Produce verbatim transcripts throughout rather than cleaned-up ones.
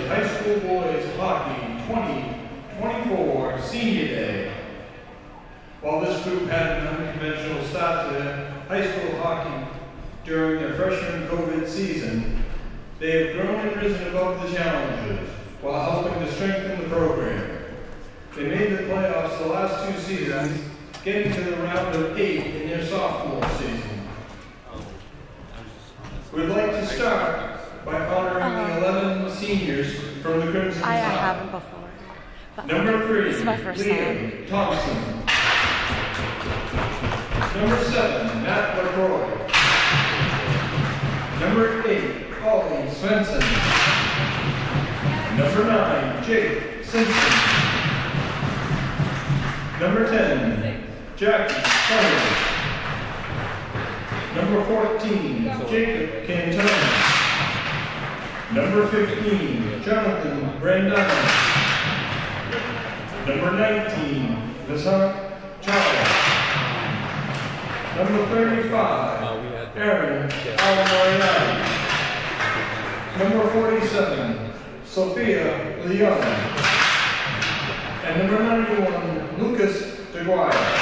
is High School Boys Hockey twenty twenty-four Senior Day. While this group had an unconventional start to their high school hockey during their freshman COVID season, they have grown and risen above the challenges while helping to strengthen the program. They made the playoffs the last two seasons, getting to the round of eight in their sophomore season. We'd like to start by honoring uh, the eleven seniors from the Crimson Tide. I, I haven't before. But Number three, this is my first Liam time. Thompson. Number seven, Matt LaCroix. Number eight, Ollie Svensson. Number nine, Jake Simpson. Number ten, Jackie Carter. Number fourteen, Jacob Cantona. Number fifteen, Jonathan Brandano. Number nineteen, Vasant Chawla. Number thirty-five, Aaron Almariani. Number forty-seven, Sophia Leon. And number ninety-one, Lucas DeGuire.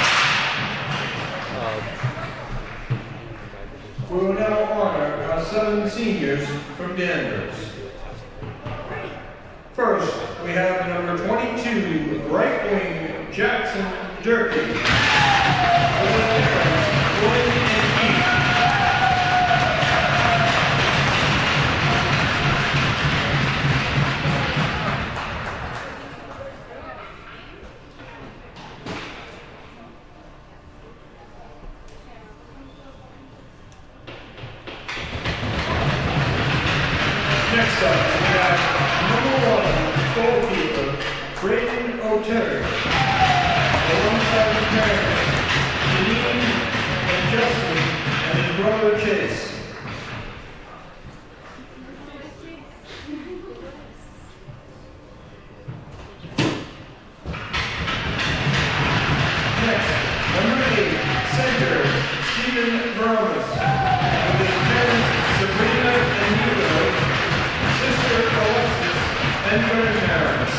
We will now honor our seven seniors from Danvers. First, we have number twenty-two, right wing, Jackson Durkee. Next up, we have number one goalkeeper, Brayden O'Terry, alongside his parents, Janine and Justin, and his brother Chase. Next, number eight, center, Stephen Bromas, with his parents, Sabrina and Hugo, sister Alexis, and grandparents.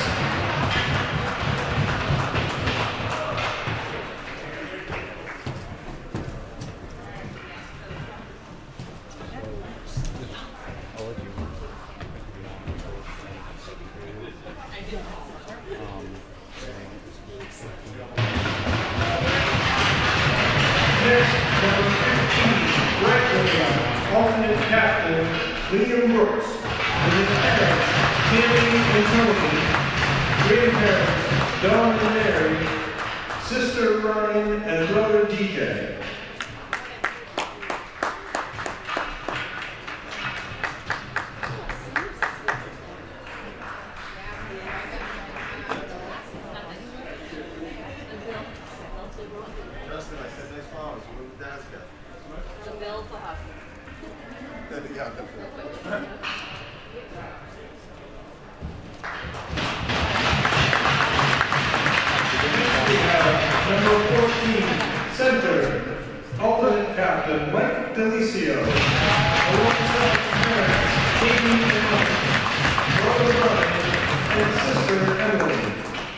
Next, number fifteen, right wing, alternate captain, Liam Brooks, with his parents, Tammy and Tony, grandparents, Dawn and Mary, sister Ryan, and brother D J. Justin, I said nice flowers. What did Dad's got? The bill for hockey. Yeah, definitely. We have number fourteen, center, alternate captain, Mike Delicio, alongside his parents, Katie and Mike, brother Brian, and sister Emily.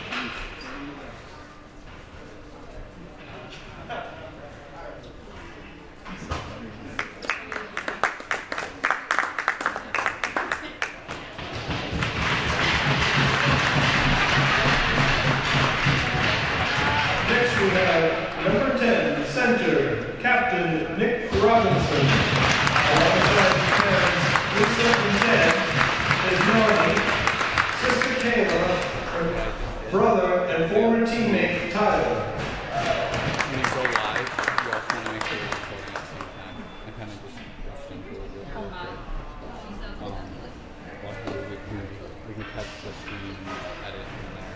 Next we have number ten, center, Captain Nick Robinson, alongside his parents, Lisa and Ted, his Melanie, sister Kayla, her brother and former teammate Tyler. When you go live, you also want to make sure you're recording at the same time. I kind of just rushed into it real quick. Um, luckily we can, we can catch the screen and edit from there.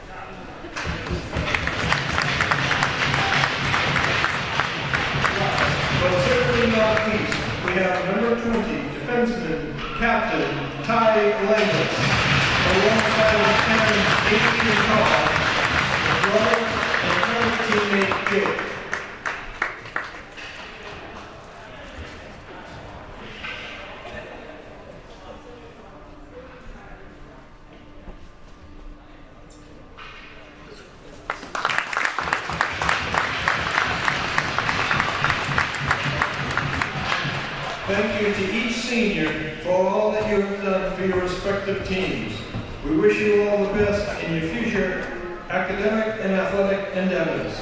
But certainly not least, we have number twenty, defenseman, Captain Ty Langus, alongside his parents, eighteen and Carl, his brother and current teammate Jake. Thank you to each senior for all that you have done for your respective teams. We wish you all the best in your future academic and athletic endeavors.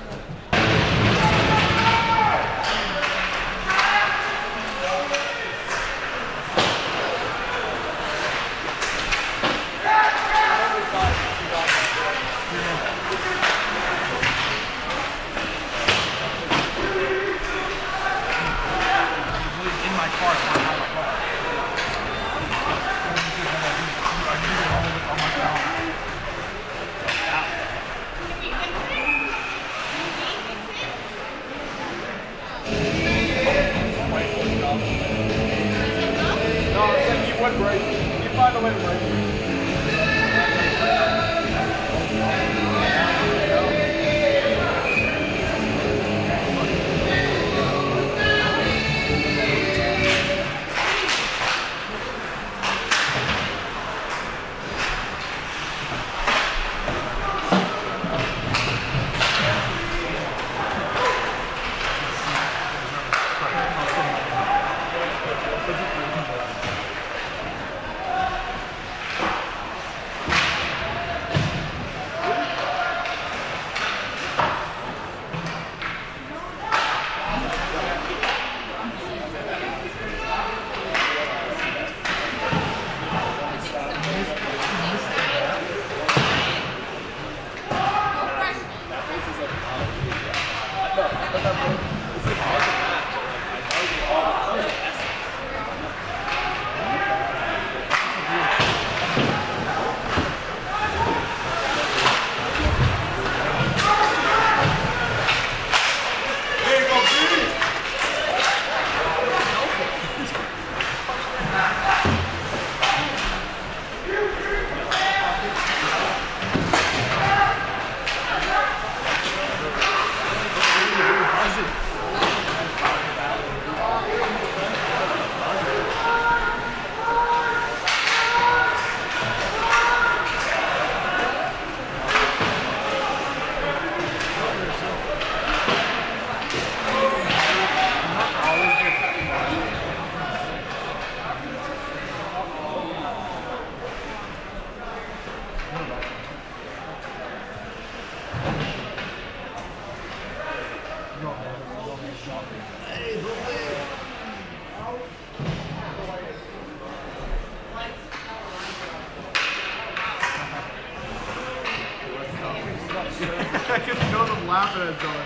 I can feel them laughing at something.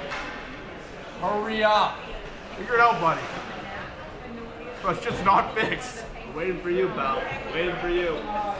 Hurry up. Figure it out, buddy. So it's just not fixed. Waiting for you, pal. Waiting for you.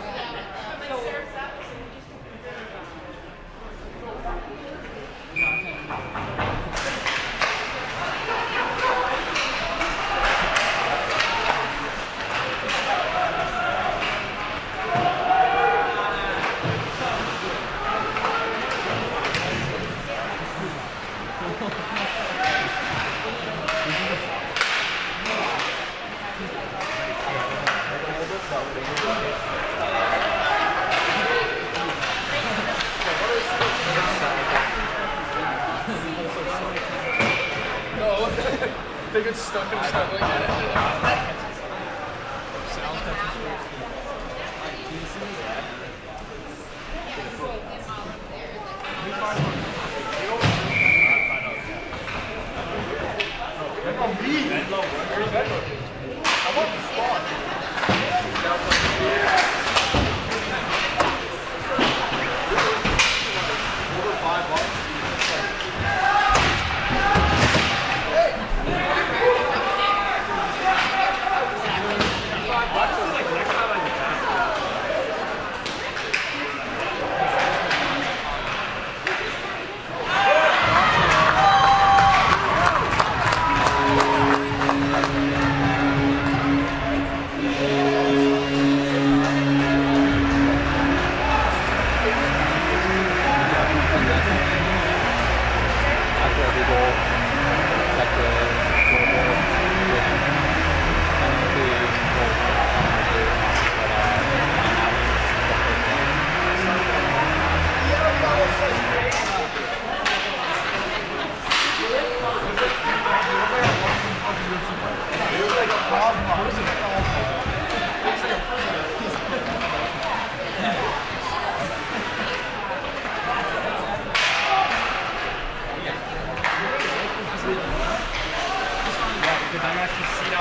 They get stuck in something like that.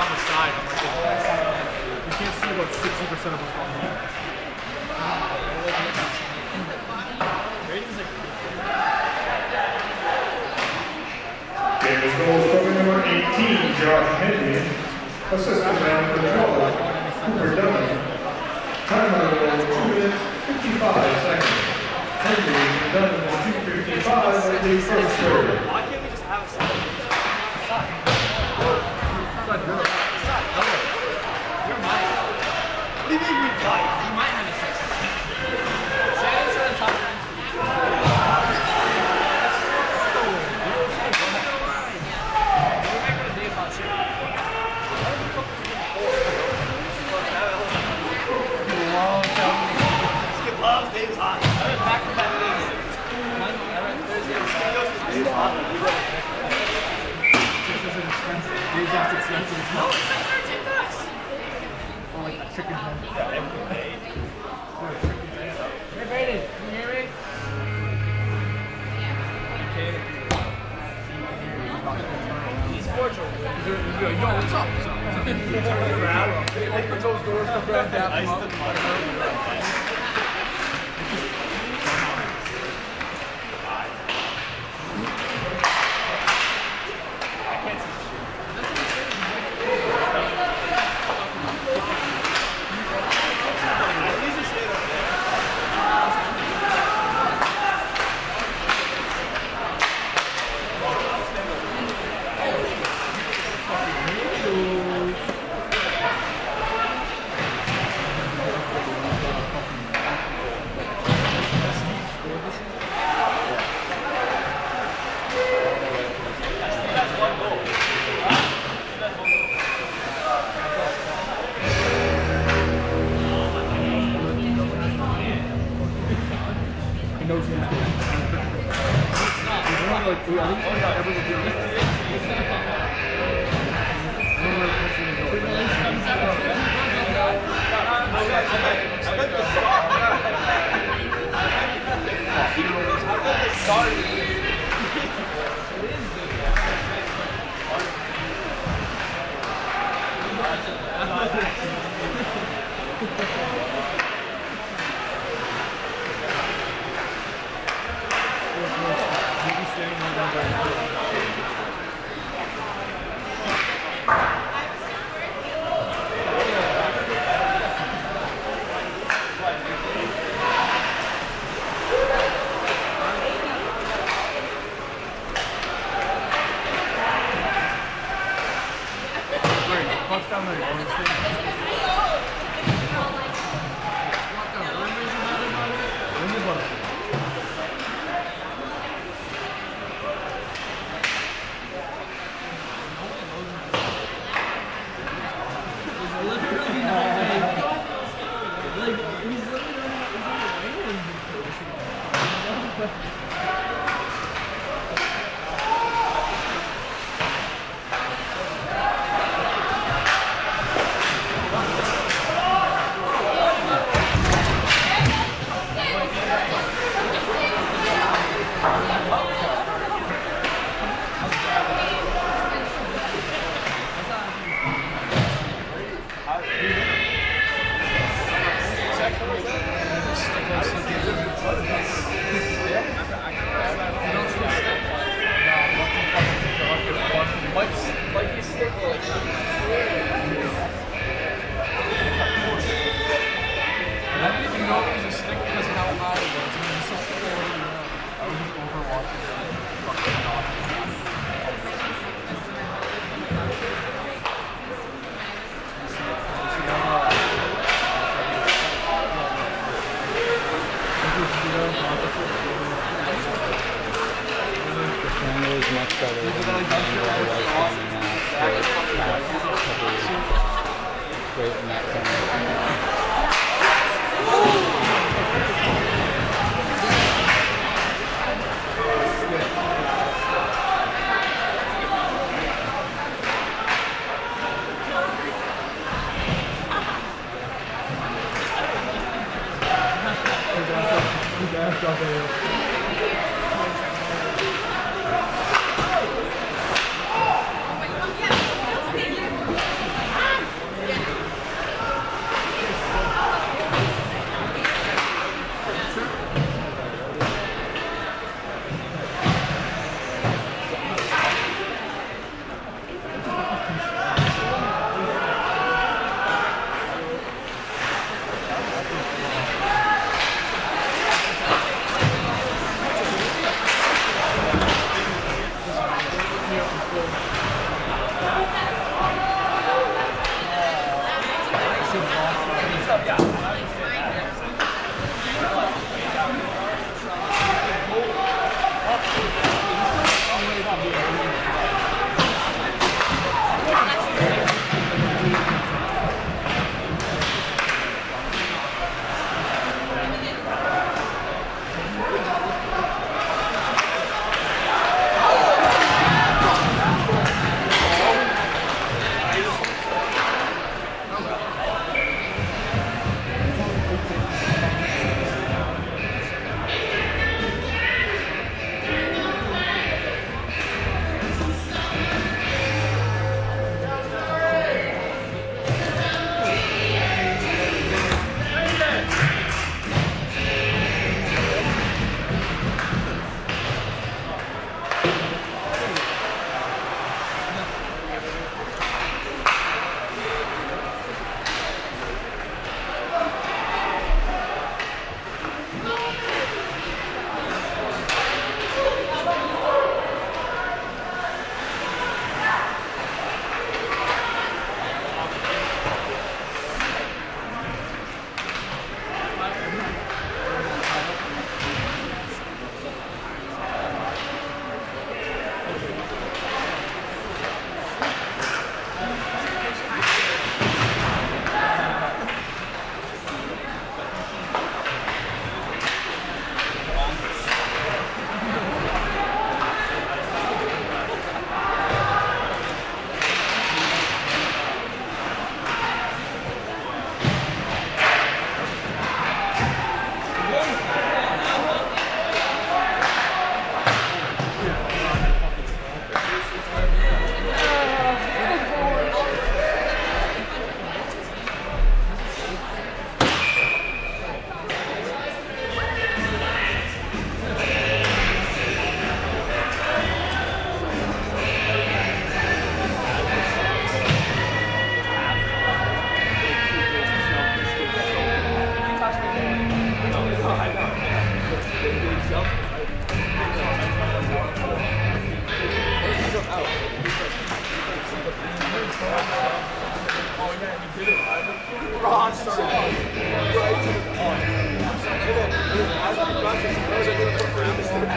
on the side. I'm like, you can't see about sixty percent of what's going on. Davis goal scoring number eighteen, Josh Henry. Assistant man controller, Cooper Dunn. Time of the goal, two minutes, fifty-five seconds. Henry done in two fifty-five at the first period. Why can't we just have a second? You're mine. What do you mean we fight? You might have a second. Shannon's on top of the Skip Love, Dave's hot. I went back to back days. Monday, I went Thursday, Dave's hot. This isn't expensive. Dave's not expensive. No, it's like thirteen bucks. Or like a chicken head. Yeah, every day. Or a chicken head. Hey, Brayden, can you hear me? You can if you want. He's cordial. Yo, yo, what's up? What's up? He turns around. He opens those doors for Brad Dapp. Ice the wrong side. Right to the heart. And then, as we got this, I was going to put around this thing.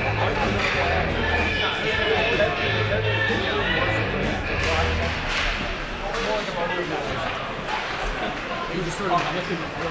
You just sort of looking for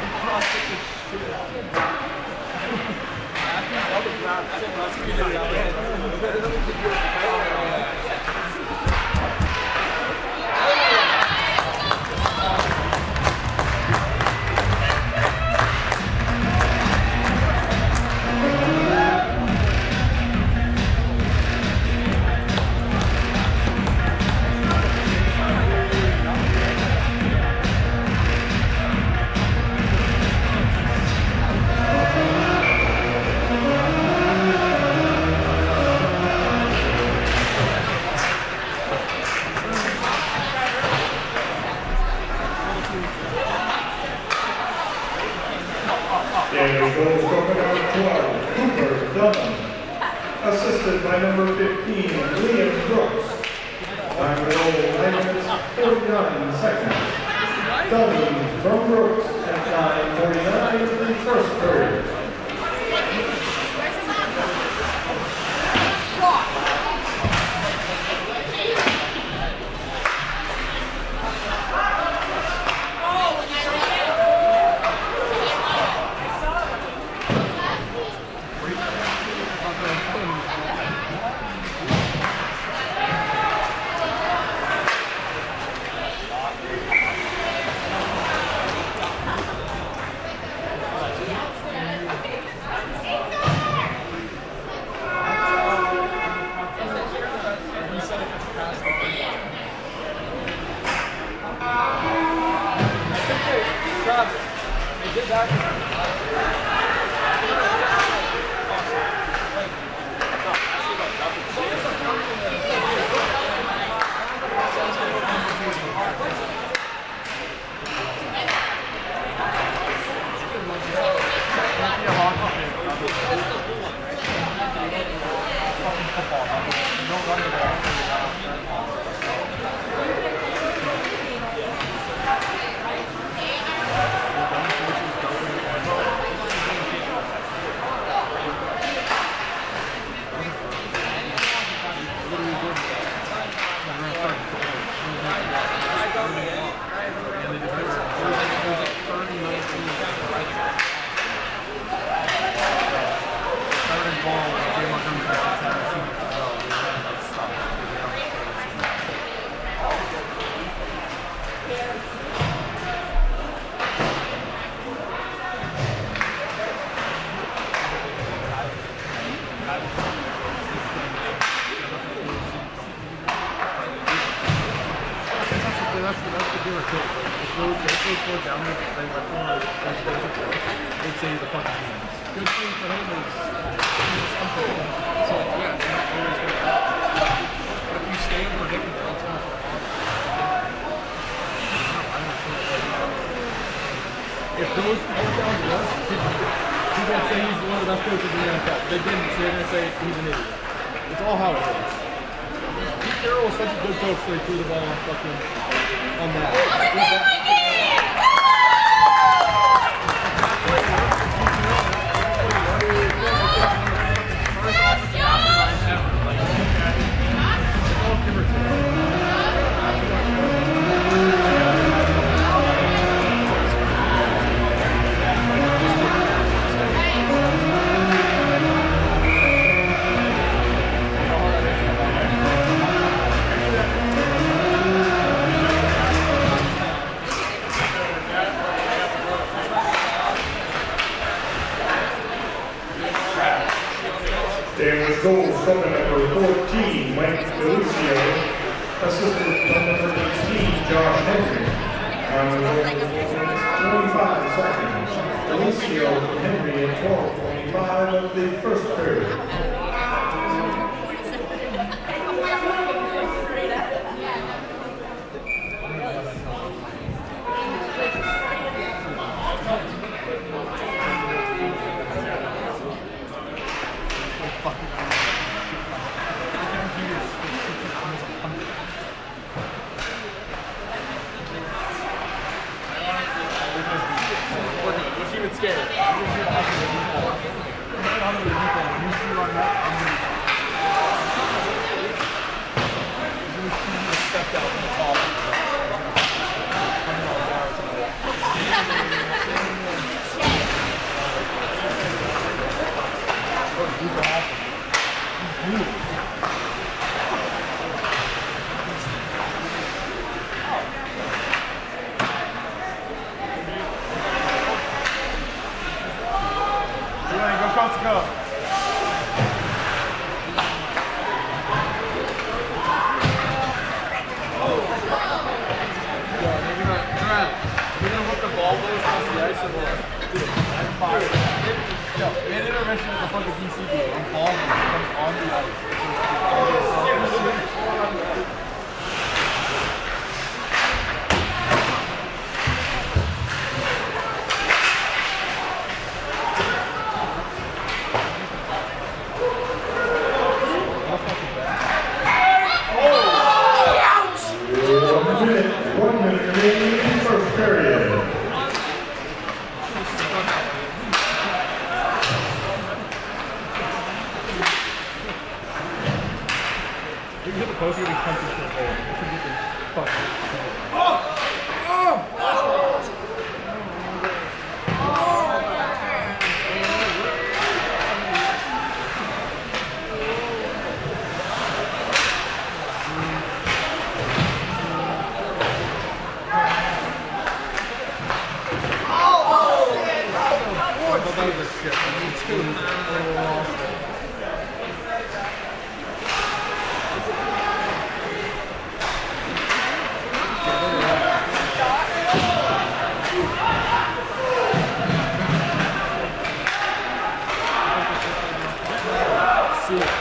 assisted by number fifteen, Liam Brooks. Time to go nine minutes, forty-nine seconds. Dummy from Brooks at nine forty-nine in the first period. scared. I'm gonna get up to the default. I'm gonna the default. You shoot on that, I'm gonna stepped out from the top. Go, Costa, go. You're gonna whip the ball away across the ice and we'll dude, I'm fired. Yo, man intervention is a fucking D C game. I'm balling it on the ice. One minute remaining in the first period. You can hit the post, you're gonna be punching to the goal. You can get the fuck. That was a shit. Me too. See it.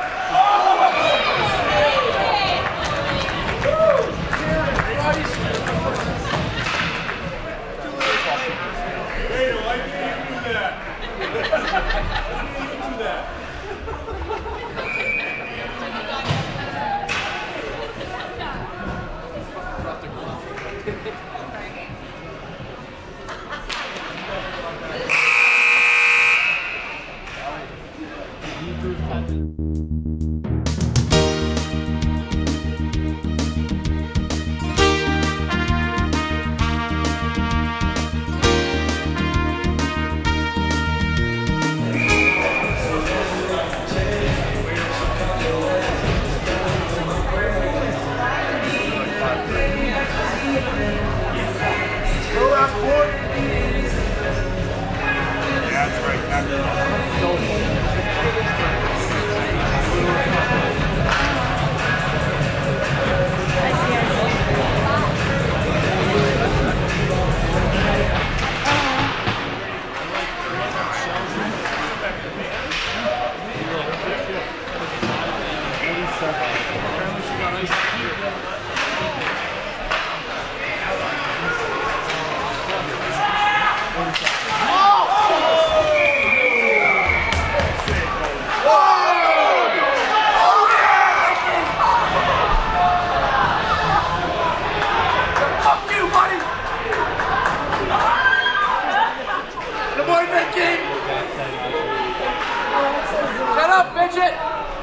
Shut up, midget!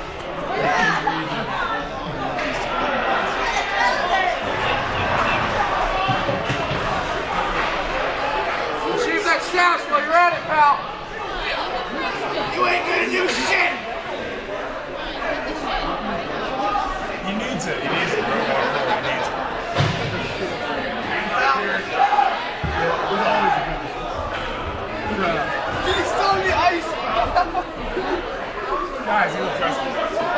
Achieve that status while you're at it, pal! You ain't gonna do shit! He needs it. He needs it. He needs it. He's still on the ice! Guys, you look frustrated.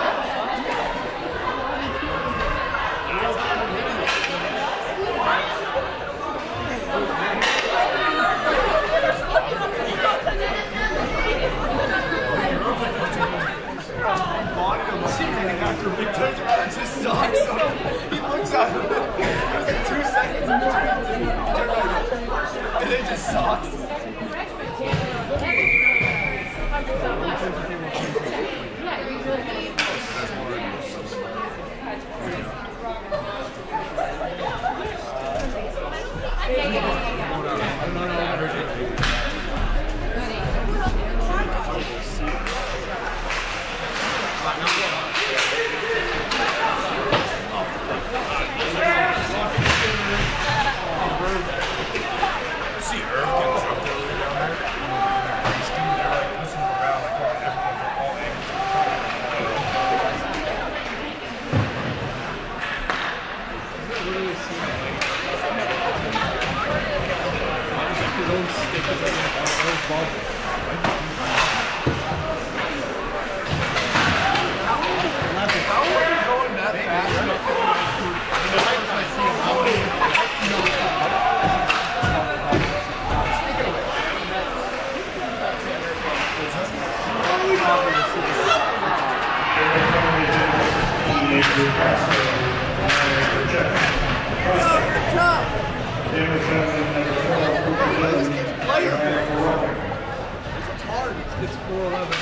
After a big touchdown, it just sucks. So he looks at him. There's like two seconds in between. And it just sucks. I don't know. don't stick with it. Those bubbles. How are you going that It's four eleven.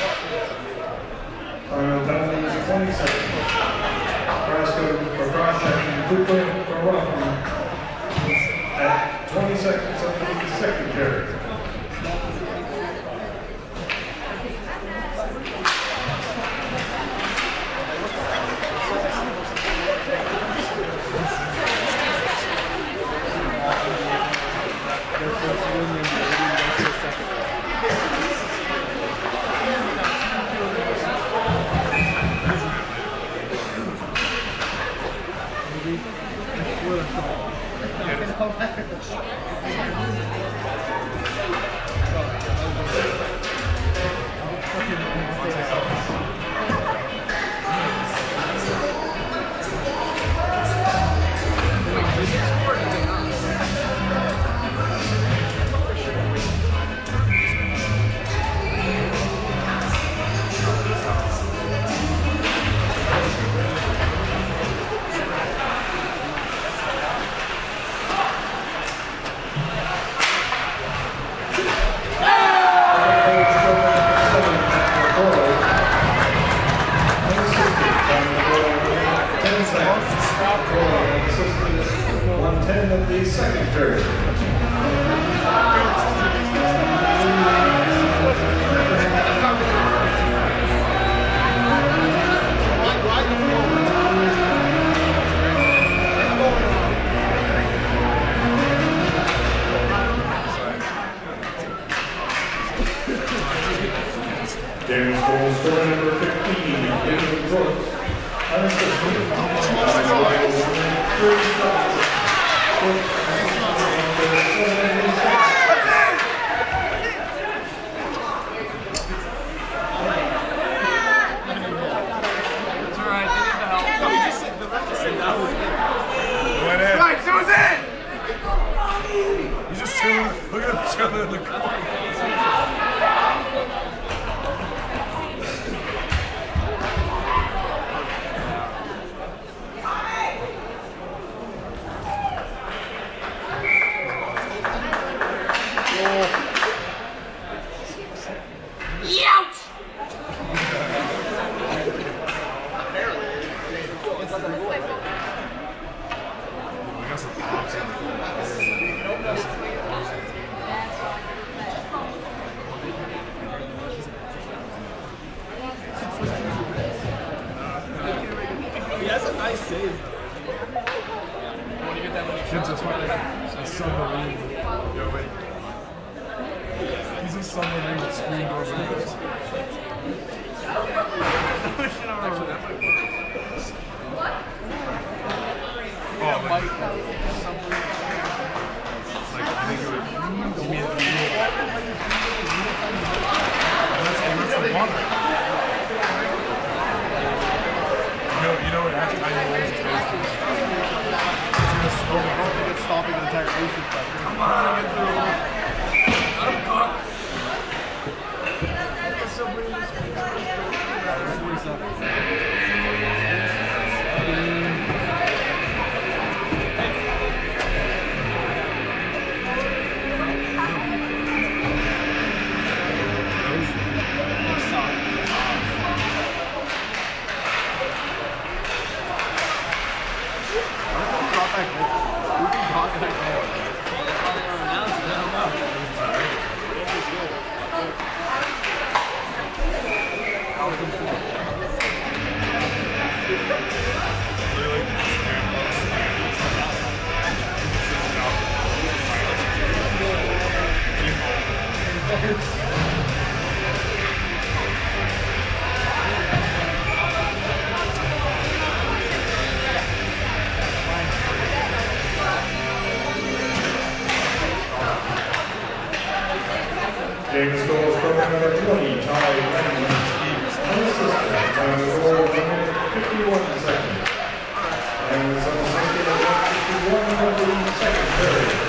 Final penalty is twenty seconds. Carrasco for cross-checking, Cooper for roughing. At twenty seconds of the second period. one ten of the second period. James goal scorer number fifteen, David Brooks. Right, so it's in! He's just chilling. Look at him chilling in the car. That's a nice save. Kids are fucking a submarine. Yo, wait. He's a submarine that screamed over the house. Oh, like, like, I think it would immediately. That's, that's the one. You know, you know it has tiny waves of space. It's gonna slow the boat. It's stopping the entire ocean. Come on, get through. I'm cooked. James goal scorer number twenty, Ty Langman. Unassisted, time of goal, one minute fifty-one seconds. And was unassisted at one fifty-one of the second period.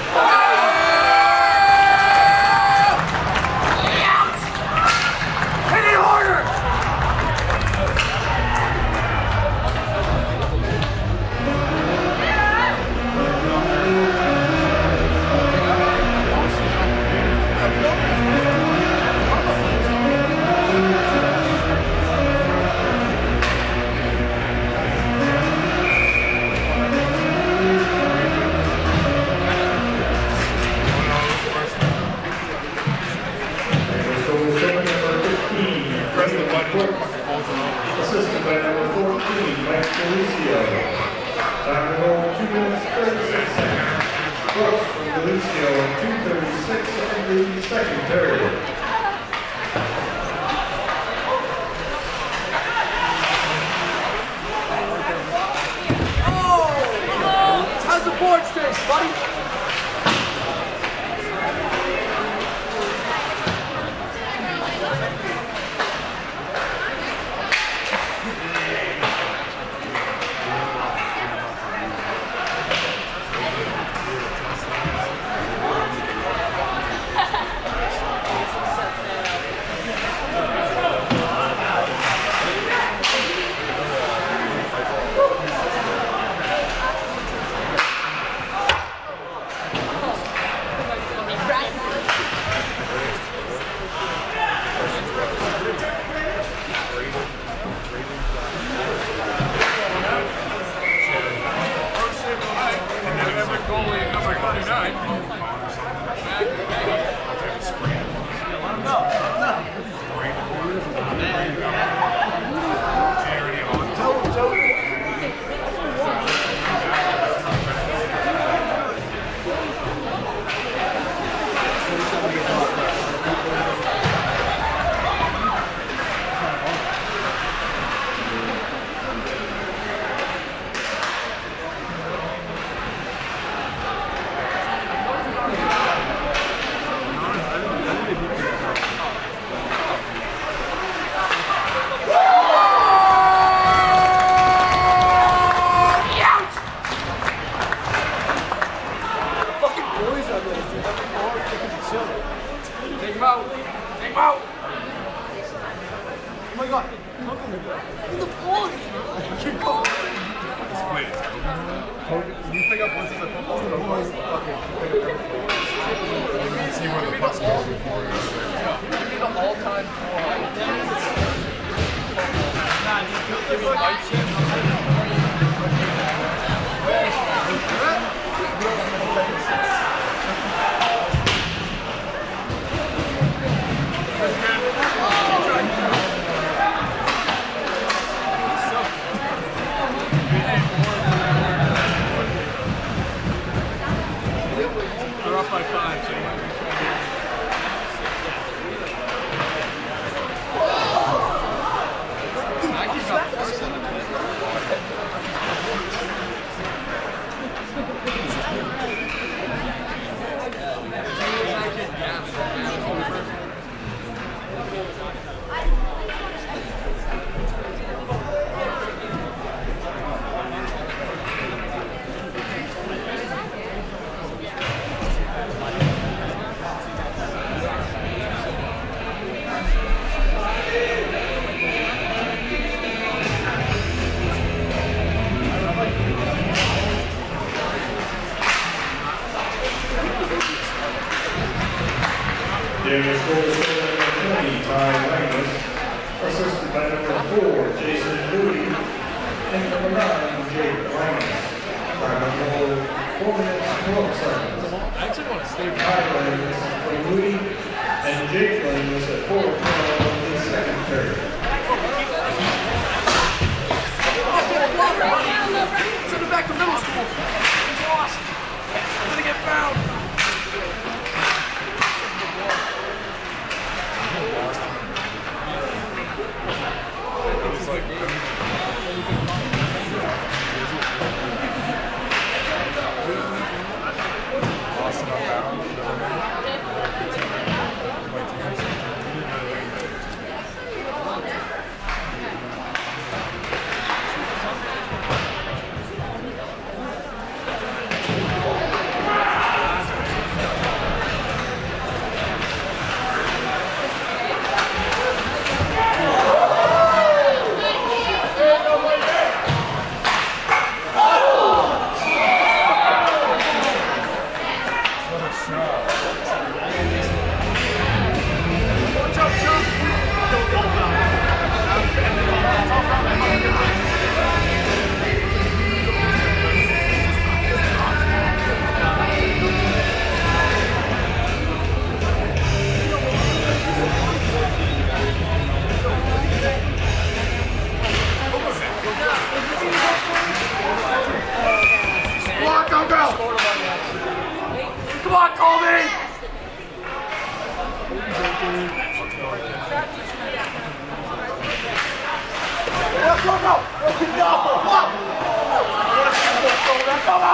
Assisted by number fourteen, Mike Felicio. Time of goal, two minutes, thirty-six seconds. Brooks from Felicio, two thirty-six of the second period. Oh! How's the board taste, buddy? James goal scorer number twenty, Ty Langman. Assisted by number four, Jason Moody. And number nine, Jake Langman. Time of goal, four minutes, twelve seconds. I actually want to stay with Ty Langman from Moody and Jake Langman at four twelve in the second period. Send him back to middle school. He's lost. He's gonna get found. Austin up out. Come on, Colby! Go, go, go! No! Go, go!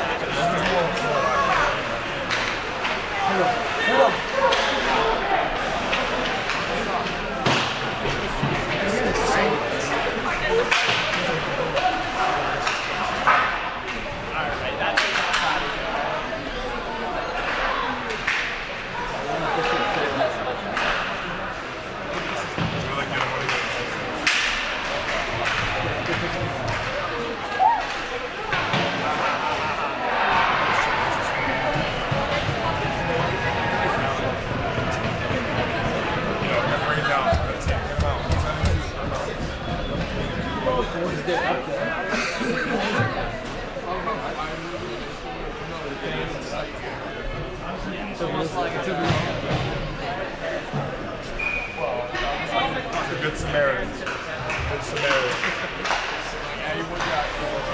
Good Samaritan. Good Samaritan. Yeah, you would got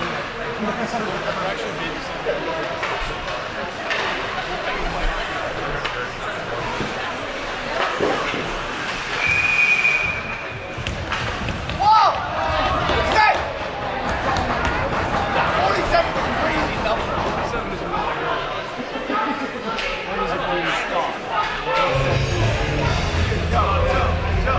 Whoa! Stay! forty-seven is a crazy number. forty-seven is a really good. When is it when you stop? Go, go, go.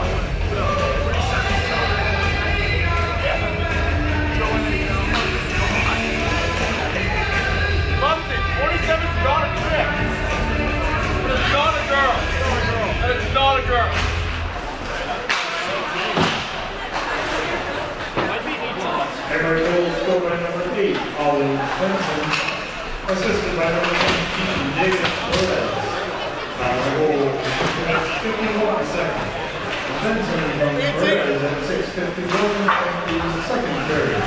forty-seven is not a trick. It is not a girl. That is not a girl. Everett goal scored by number eight, Ollie Benson, assisted by number seventeen, David Perez. Time of goal at fifty-one seconds. Benson from Perez at six fifty-one in the second period.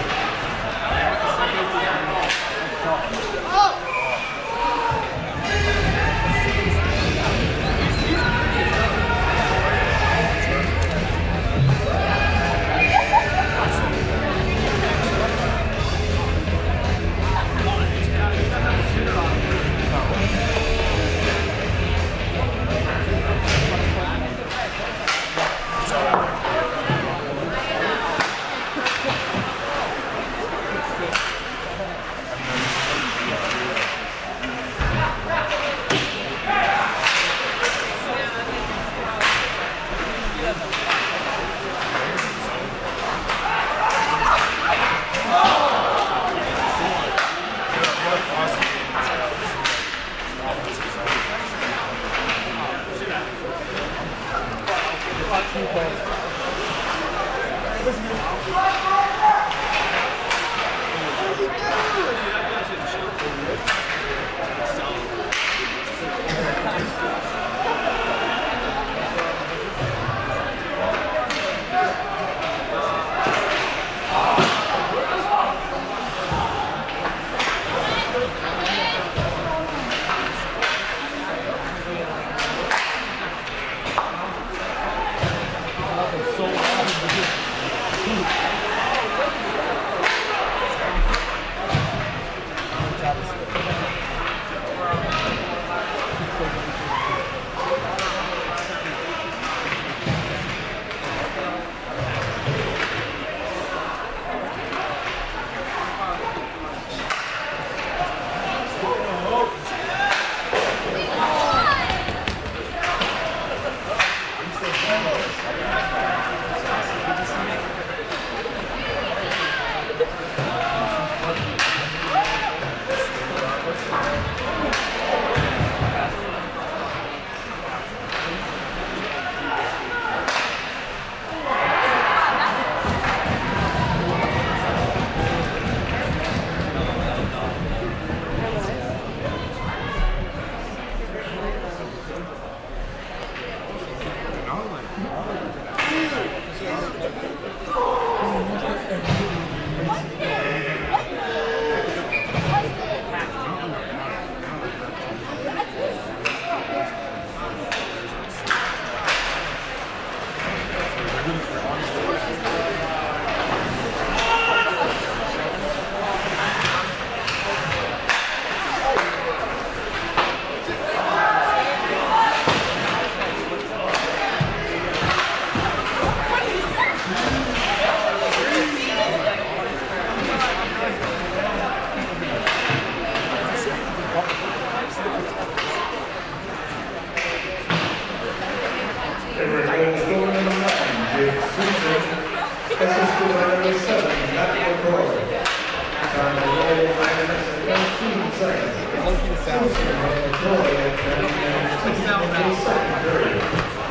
seven, Matt McCoy. Time to roll nine minutes and nineteen seconds. Susan McCoy at ten minutes and the second period.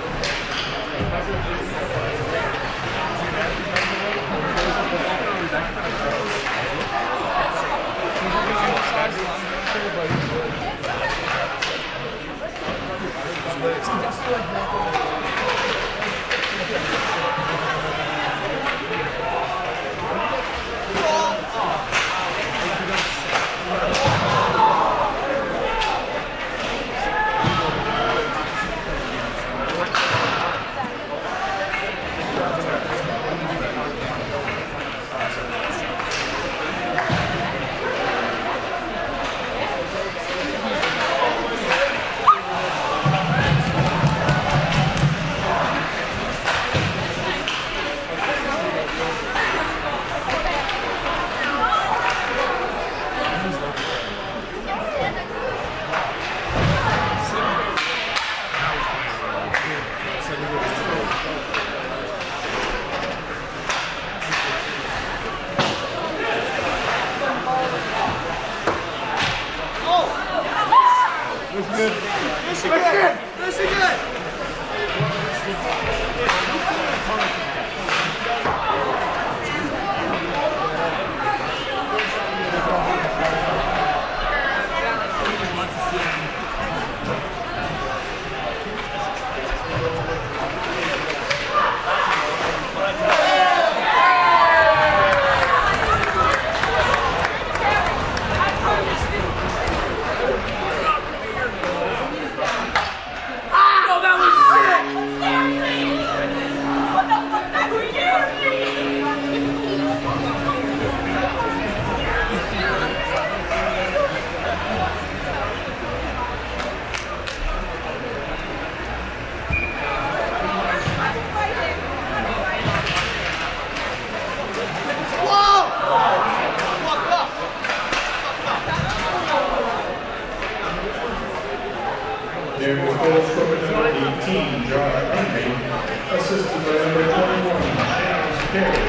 There was goal scorer number eighteen, John Henry, assisted by number twenty-one, James Perry.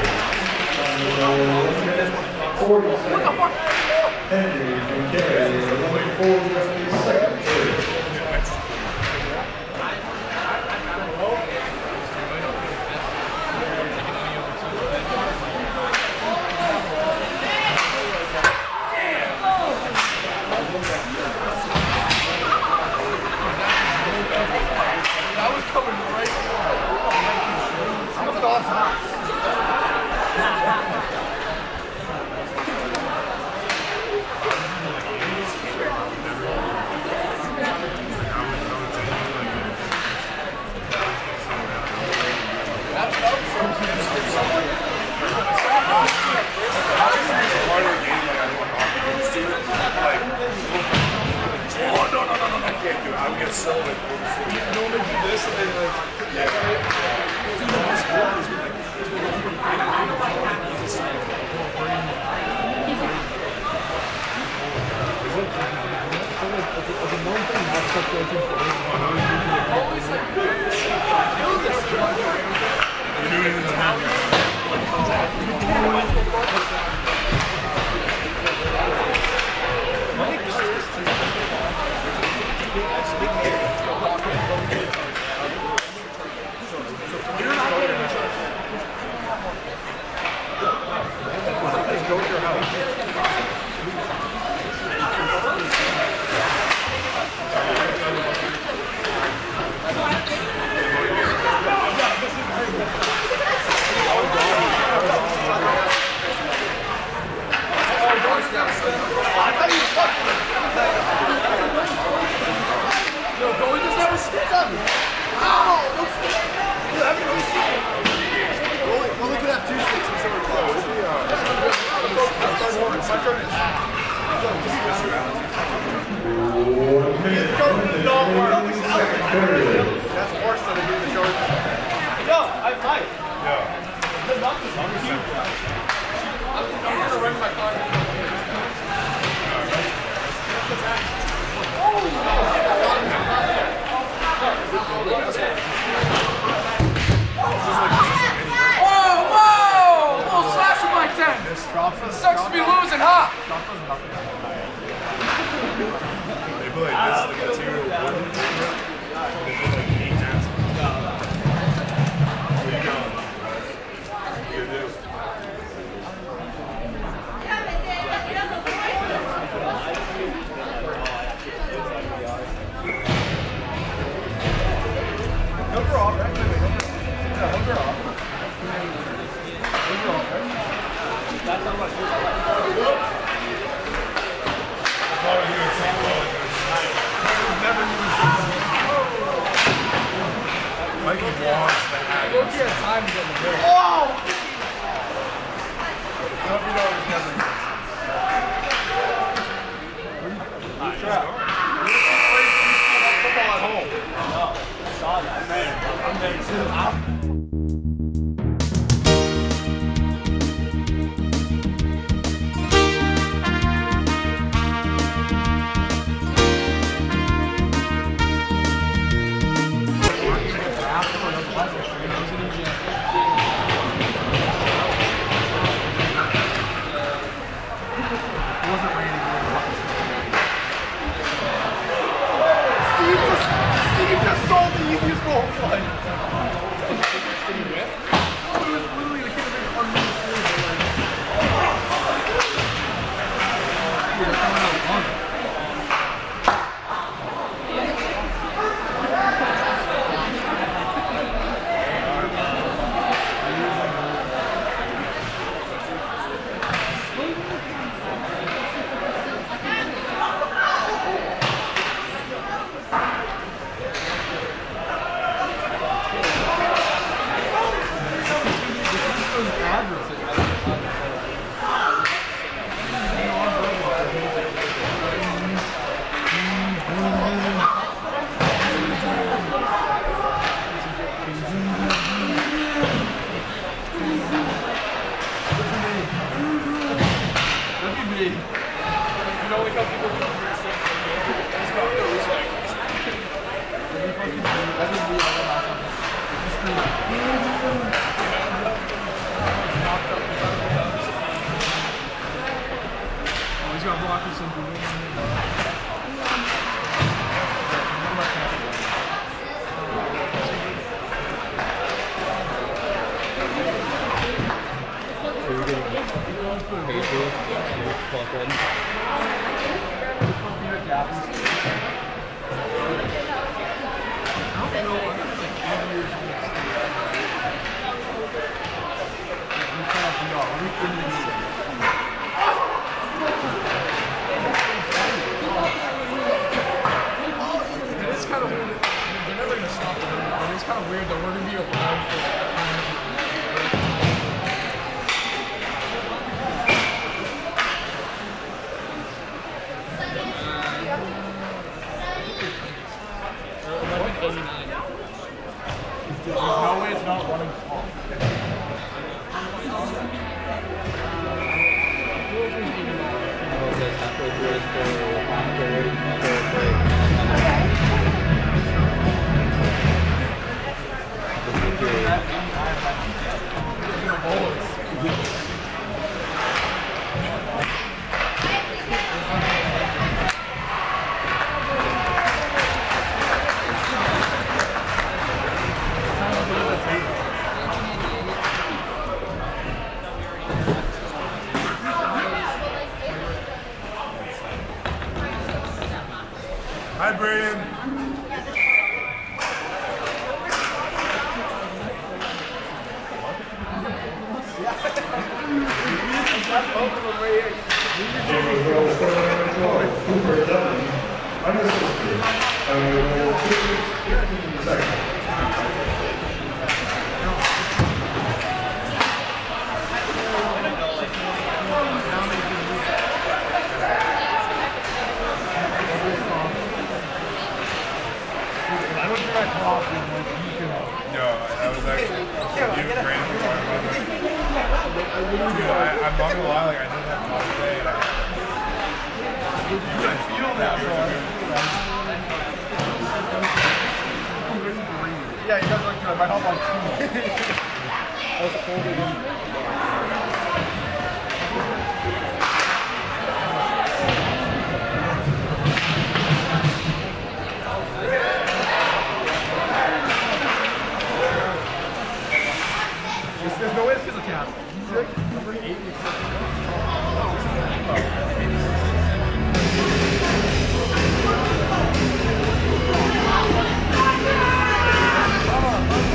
On the goal, one minute, forty seconds. Henry and Carey were running forward in the second period. Whoa, whoa! Little slash off, right? Wait, wait, yeah, those are off. Those are off, right? That's how much. Never even Mikey wants that. I look at time to get in the middle. Oh! I hope you know it was never. Where you trap? Football at home. No, I saw that. I'm there too. Hi, Brandon. Cooper Dutton, unassisted, uh, fifteen seconds. No, I was actually you and Brandon were talking about it. Dude, I, I'm not gonna lie, like I didn't have time today, and I, I feel that, bro. Yeah, you guys like, I might help on two. I was holding in. There's no way it's because of Cap. He's like number eight. Come on,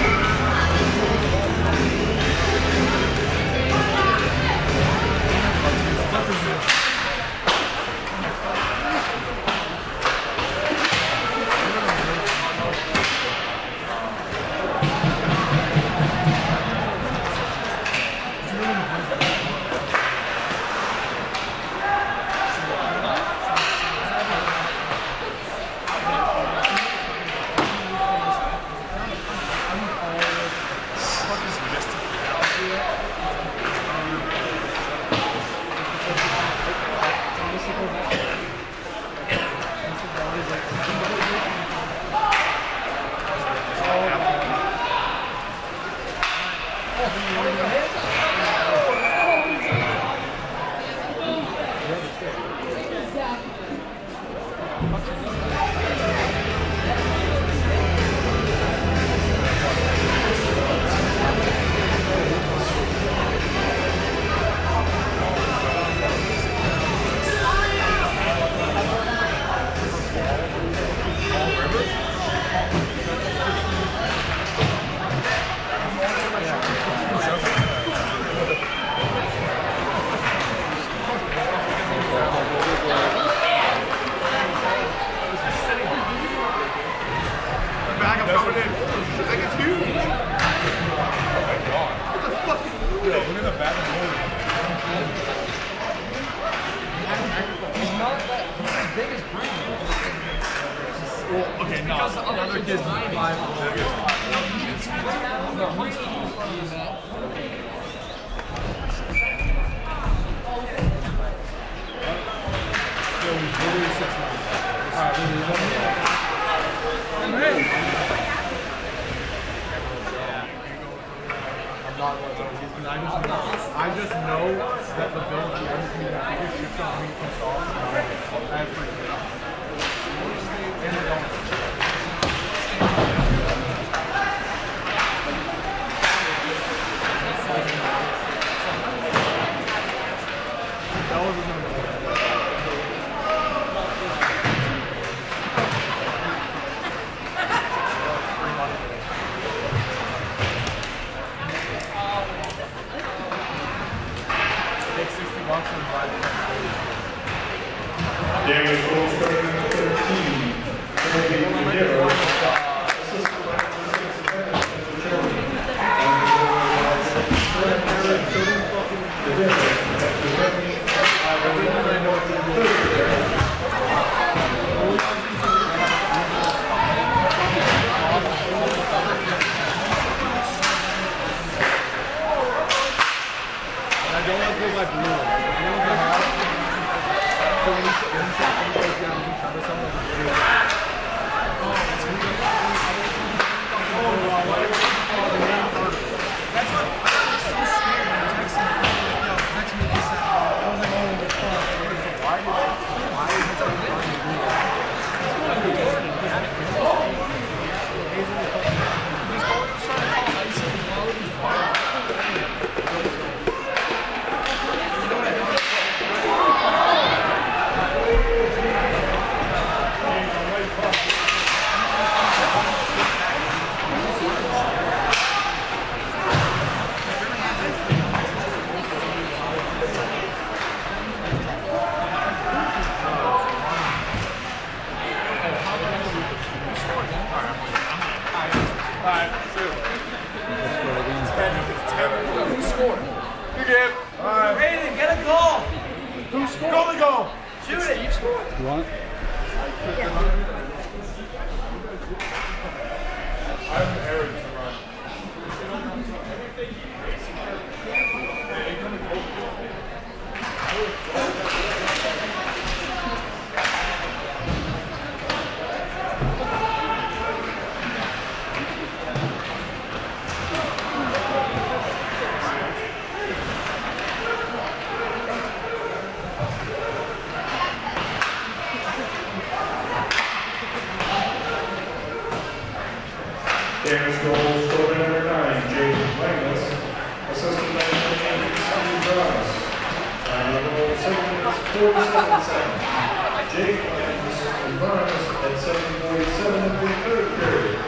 coming in. Like it's huge. Oh my god. What the fuck is moving? Yo, look at the back of the movie. He's not that he's as big as Green. Well, okay, no. The other kid's five. No, he's he's uh Yo, he's literally six nine. Alright, we're hey! I'm not going to I just know, I just know that the bill that runs me that biggest shift on me can solve every day. And they don't. That was another one. Darius Rose, starting number thirteen. Timothy Guerrero, assistant I don't want to feel like blue. You know what I have? So when you sit when you sit when you go down, you try to someone to do it. Oh, wow. What is it? Oh, the name hurt. That's what I was so scared. I texted me. Yo, text me this. I was like, oh, the fuck. Why is it? Why is it so hard to do that? He's always trying to call ice and blow these bars. Alright, two. Who scored? You did. Alright. Aiden, get a goal! Who scored? Go to goal! Shoot it! You scored! You want? I have an error to run. Darius Rose, starting number nine, Jake Langless, assistant manager, Sonny Brown. Time of goal, seven minutes, forty-seven seconds. Jake Langless confirms at seven forty-seven of the third period.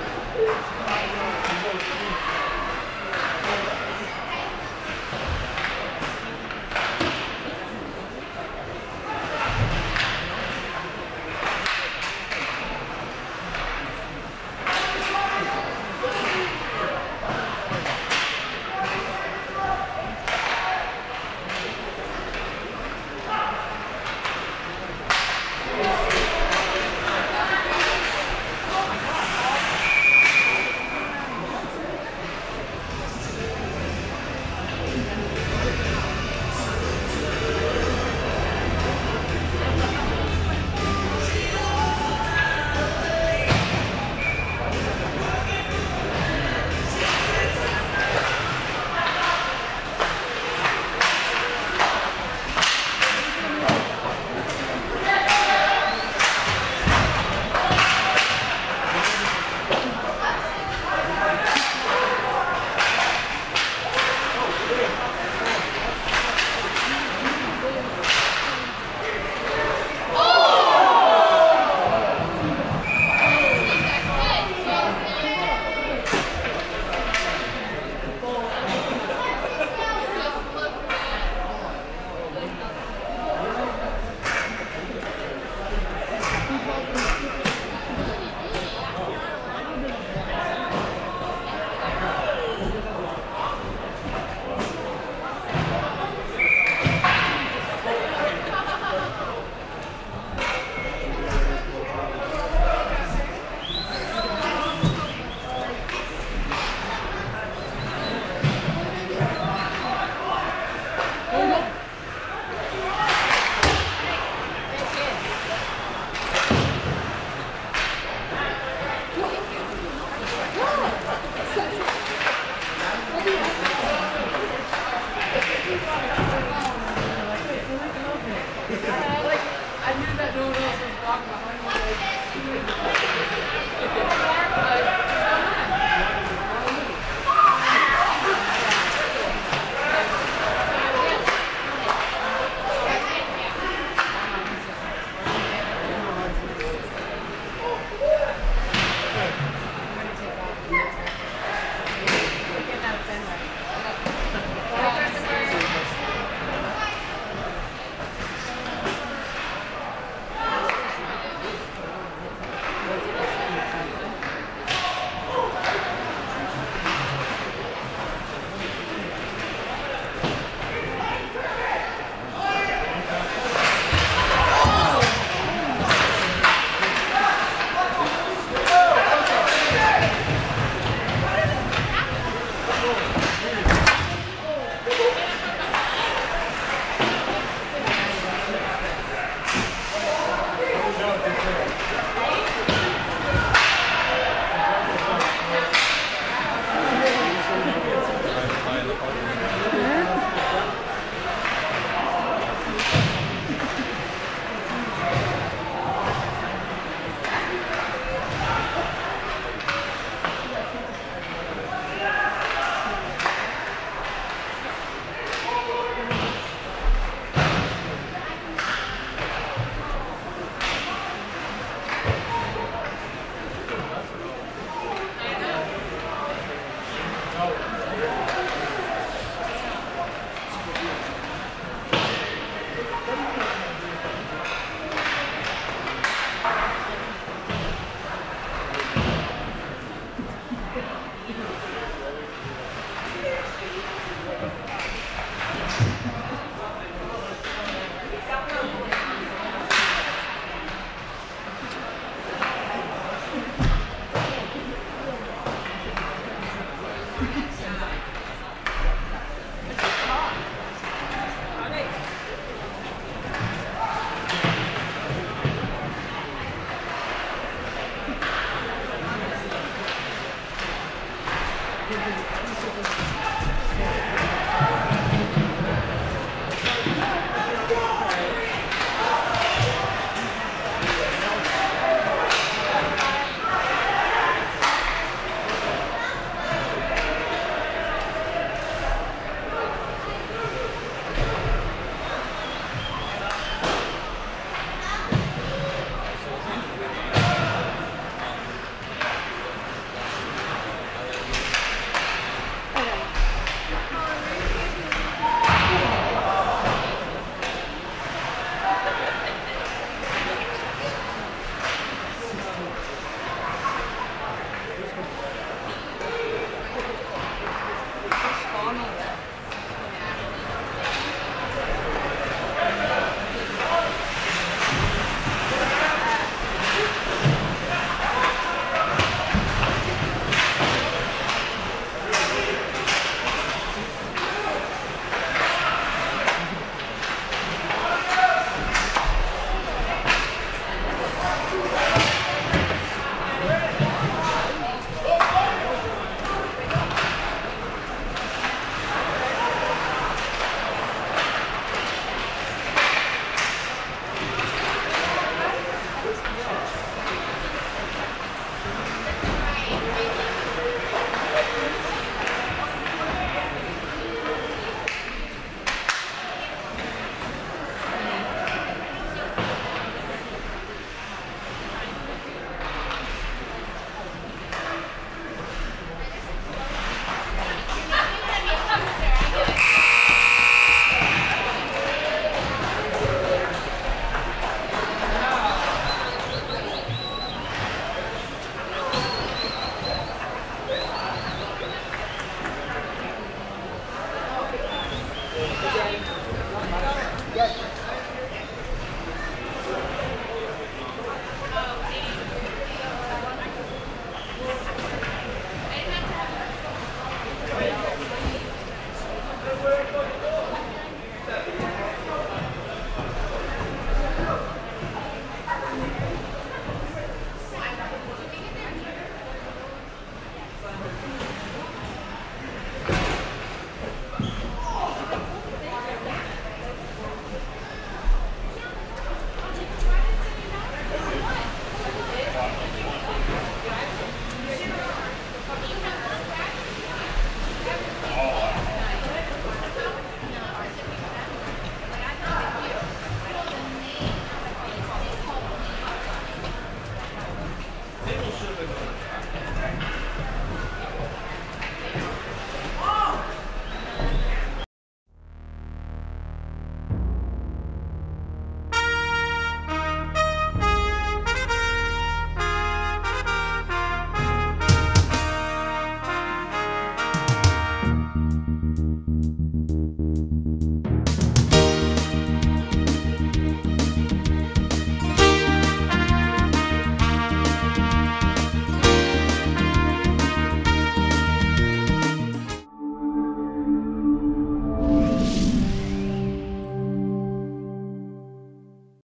Thank you.